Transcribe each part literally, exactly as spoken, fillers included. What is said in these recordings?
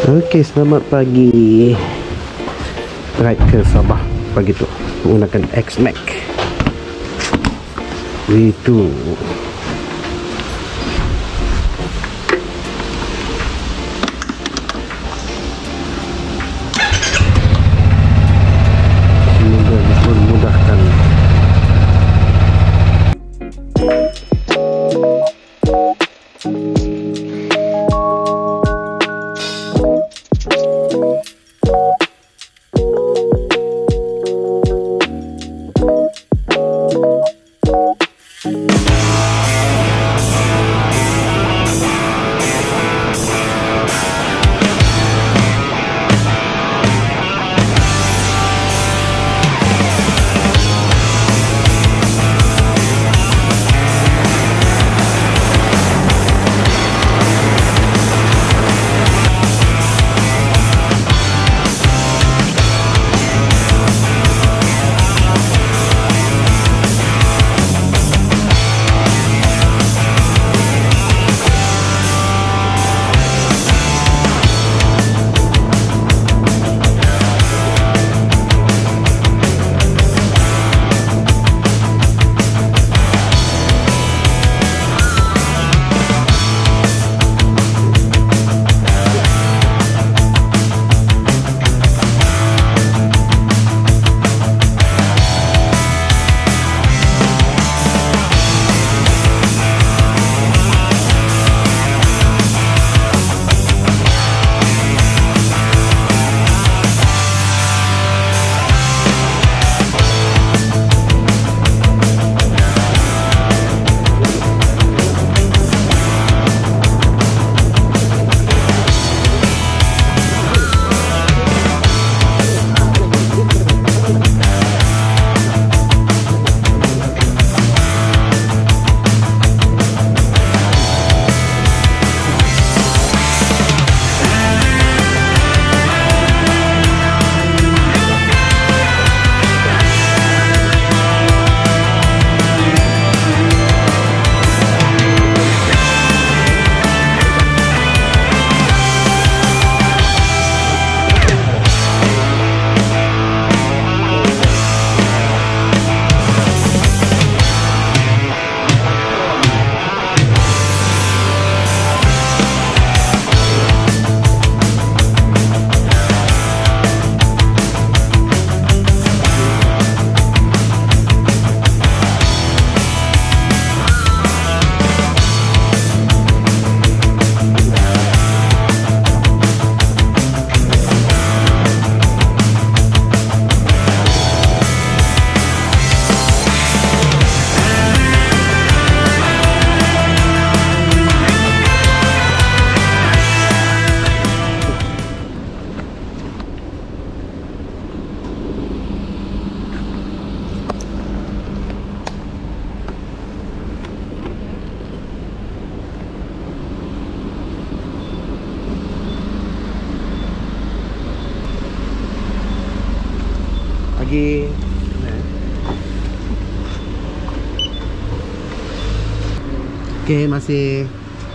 Okey, selamat pagi. Ride ke Sabah pagi tu menggunakan X-Max. Itu. Semoga memudahkan. Pagi. Okey, masih.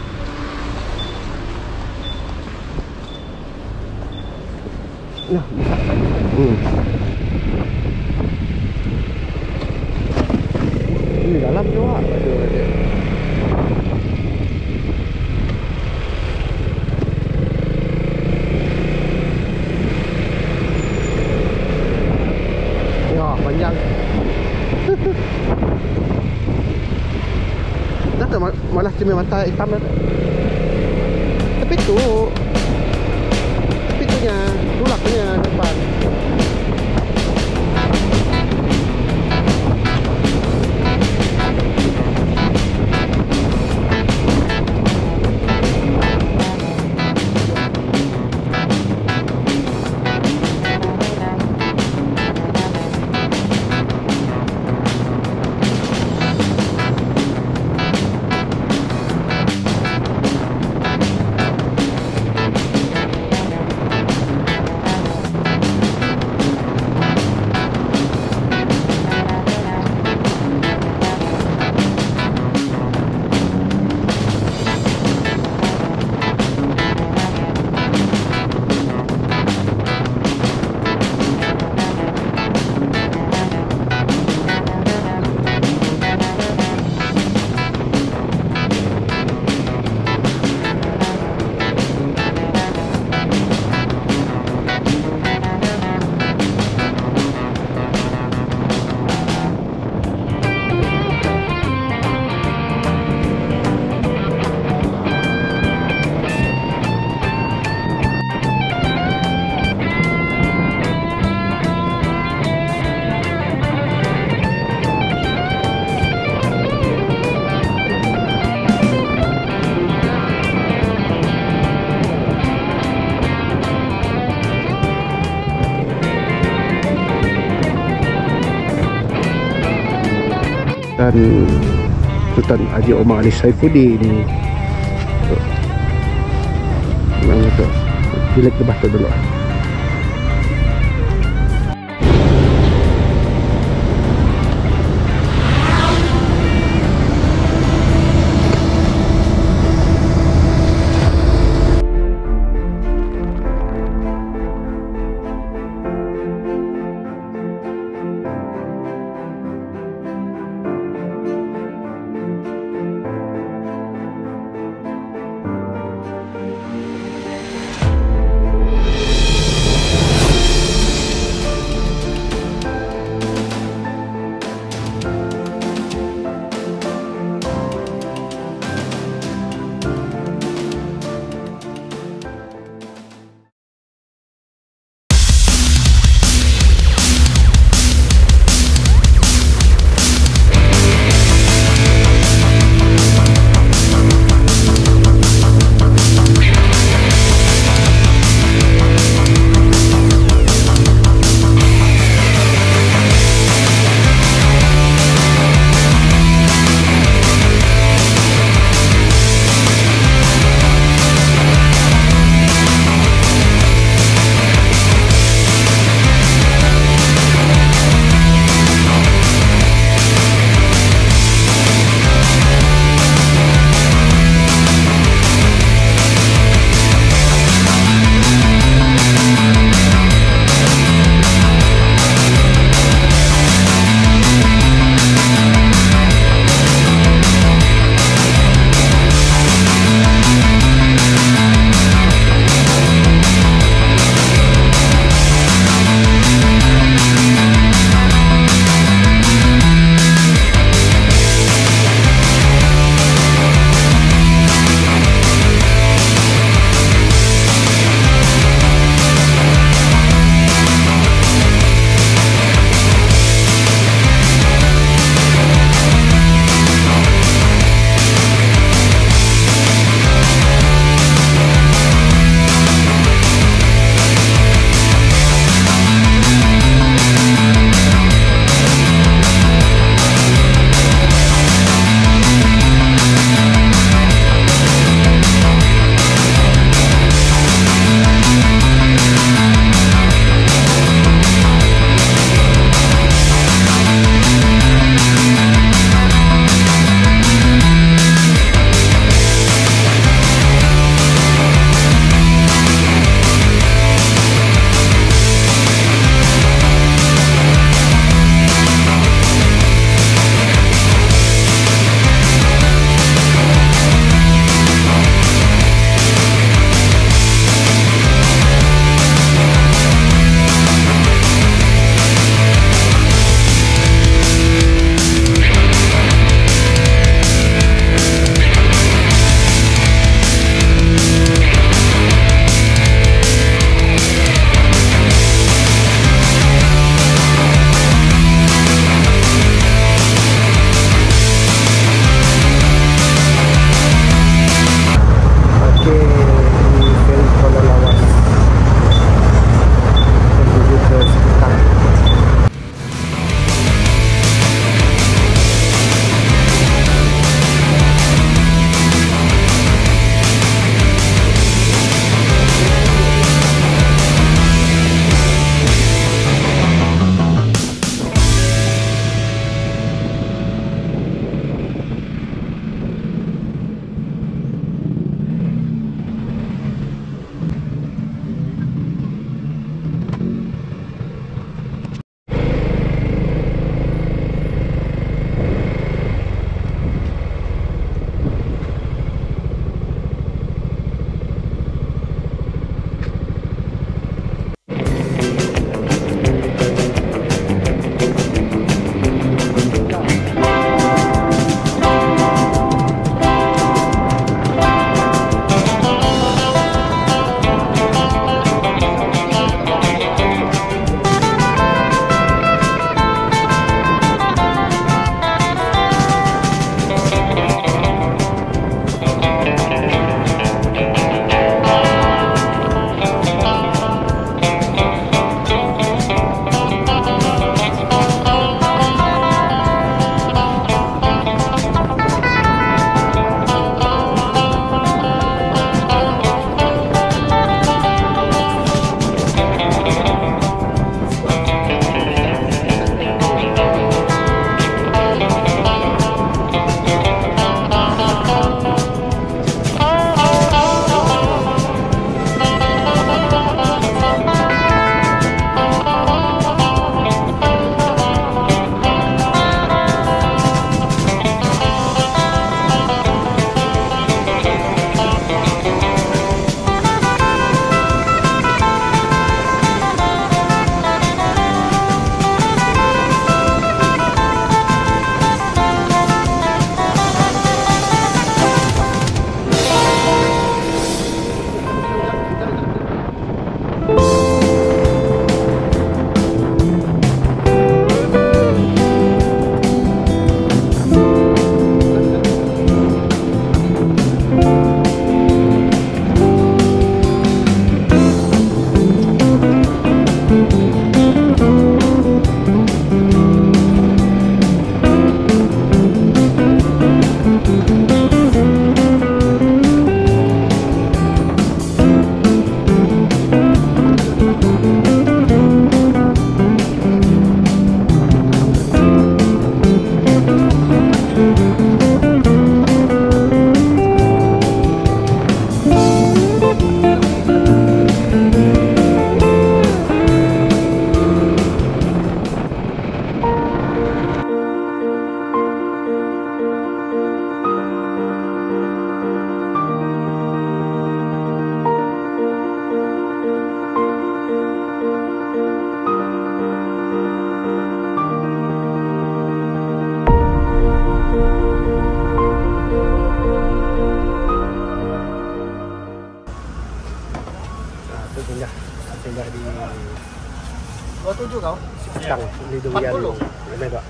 Nah, hmm. Ini dalam juga ada ada. Panjang. Dah tu malah cermin mata hitam dah. Tapi tu Tapi tu nya Dulaknya depan. Sultan Sultan Haji Omar Ali Saifuddin. So, mana tu? Bilik lebah tu dulu. Itu singgah. Singgah di dua puluh tujuh kau? Petang di Durian. Boleh tak?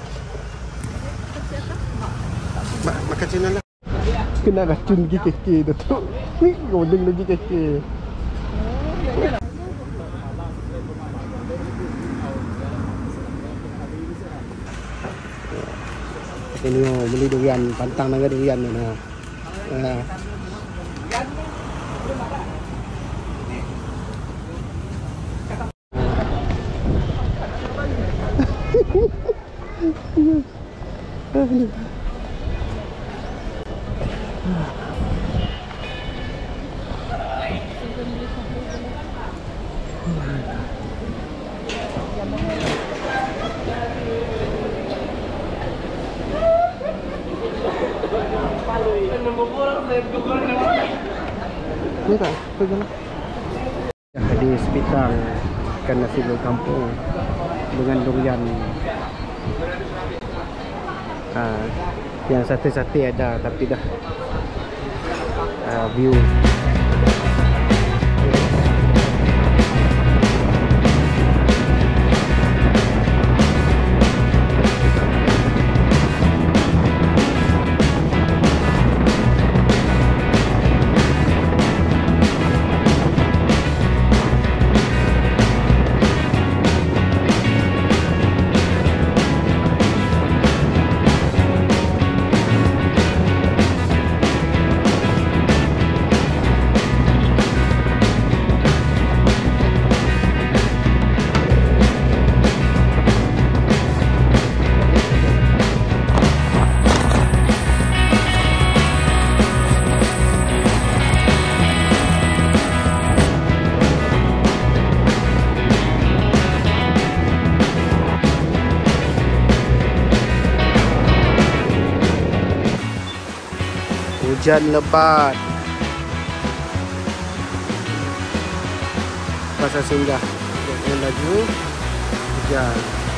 Mak, makan sini lah. Kena racun lagi keke tu tu. Ni godeng lagi keke. Ini oh, beli durian, pantang dengan durian ni nah. Uh. Ni tak, pergilah. Di sekitar ikan nasi goreng kampung dengan durian. Uh, yang sate-sate ada tapi dah uh, view. Hujan lebat. Pasal singgah dengan laju hujan.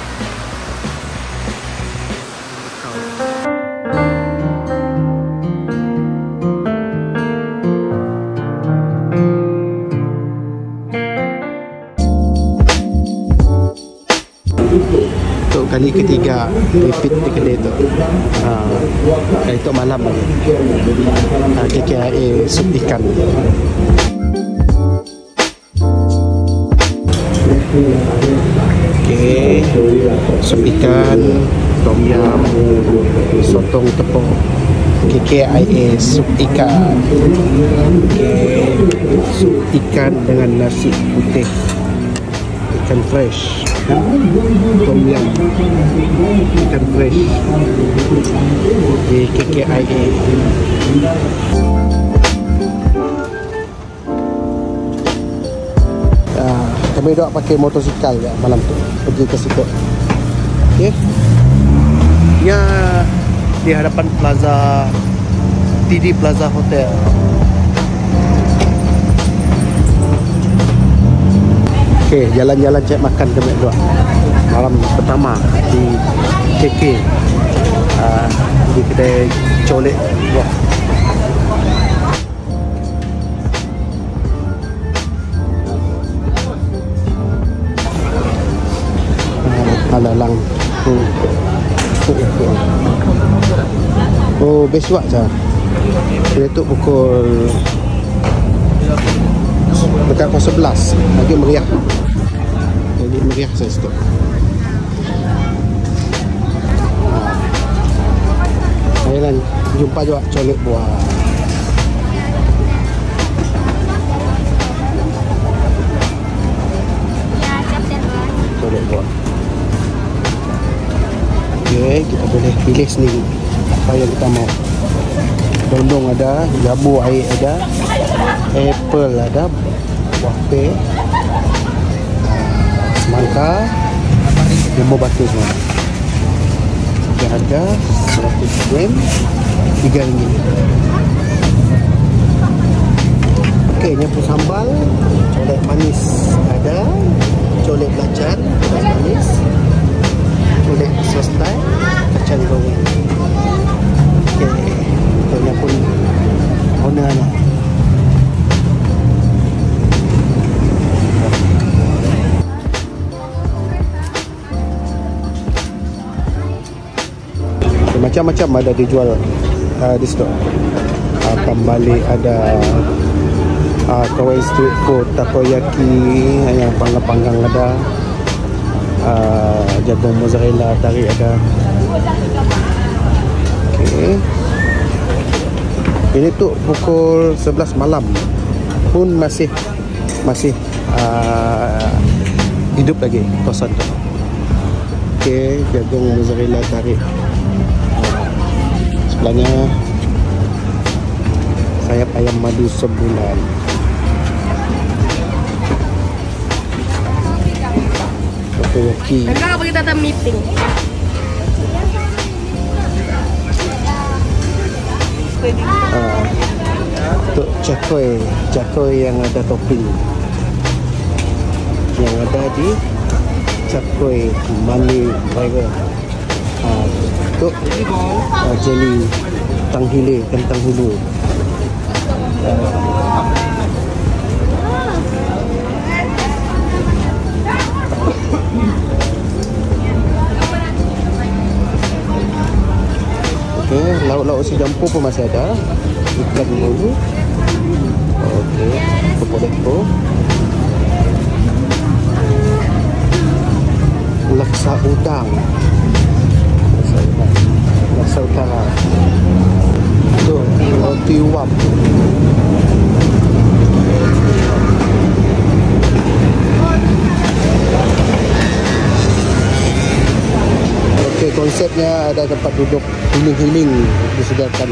Untuk kali ketiga repeat di kedai tu. Ha, itu malam lagi. Ha, K K I A sup ikan. Okey, sup ikan, tom yum, sotong tepung. K K I A sup ikan. Okey, sup ikan dengan nasi putih. Ikan fresh. Tom yum ikan fresh di K K I A. Ah, kami dok pakai motosikal ya malam tu pergi ke situ. Okey. Ya di hadapan Plaza T D Plaza Hotel. Okay, jalan-jalan cek makan kami dua malam pertama di K K uh, di kedai colek buah. Uh, alalang hmm. Oh, besok saja. Dia tu pukul dekat pukul sebelas lagi meriah. Jadi meriah saya situ. Ayolah jumpa juga colek buah. Ya, captain buah. Colek buah. Okey, kita boleh pilih sendiri apa yang kita mau. Dondong ada, jambu air ada, apple ada, buah peh, semangka, jambu batu semua. Dia harga seratus yen, tiga ringgit. Okey, ni pun sambal, colek manis ada, colek belacan, manis, colek sos Thai, kacang goreng. Okey. Ini pun owner lah. macam-macam ada dijual uh, di situ. Uh, kembali ada uh, kawai street food, takoyaki yang panggang-panggang ada, uh, jagung mozzarella tarik ada. Okay. Ini tu pukul sebelas malam pun masih masih uh, hidup lagi kawasan tu. Okay, jagung mozzarella tarik. Sebelahnya sayap ayam madu sebulan. Takoyaki. Kakak apa kita datang meeting? Ah, untuk cakoi, cakoi yang ada topping, yang ada di cakoi money burger. Ah, untuk ah, jelly tanghile, kentang hulu. Okay, lauk-lauk si jampu pun masih ada. Ikan bulu. Okey, kepo-kepo. Laksa udang. Laksa udang. Laksa utara. Tu, roti uap. Okey, konsepnya ada tempat duduk healing-healing disediakan.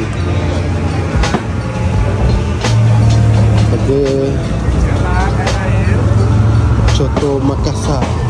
Ada coto Makassar.